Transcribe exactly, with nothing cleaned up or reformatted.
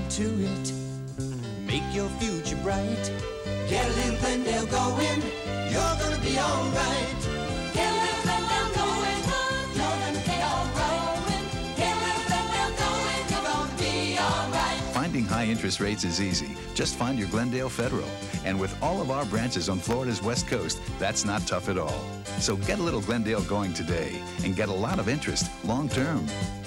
to it. Make your future bright. Get a little Glendale going. You're gonna be alright. Get a little Glendale going. You're gonna be alright. Get a little Glendale going. You're gonna be alright. Finding high interest rates is easy. Just find your Glendale Federal. And with all of our branches on Florida's West Coast, that's not tough at all. So get a little Glendale going today and get a lot of interest long term.